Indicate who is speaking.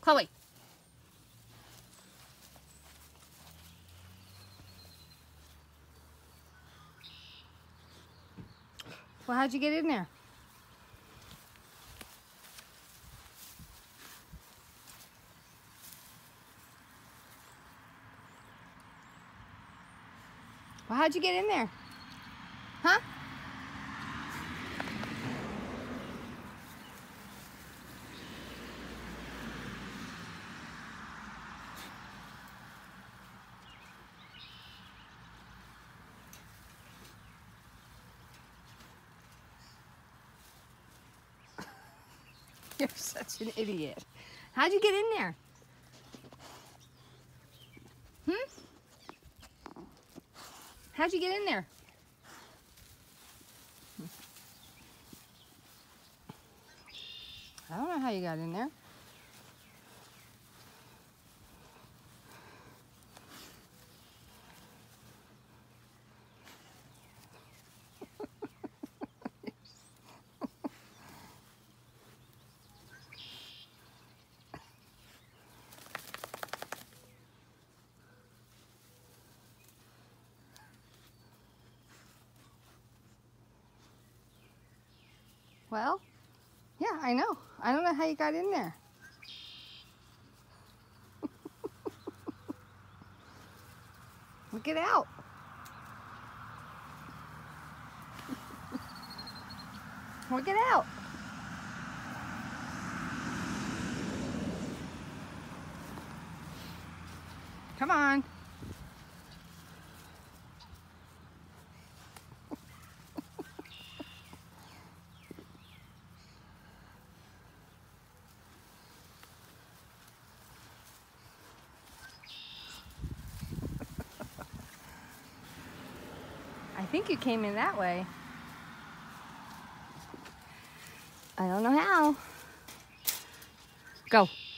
Speaker 1: Chloe. Well, how'd you get in there? Well, how'd you get in there? Huh? You're such an idiot. How'd you get in there? How'd you get in there? I don't know how you got in there. Well, yeah, I know. I don't know how you got in there. Well, get out. Well, get out. Come on. I think you came in that way. I don't know how. Go.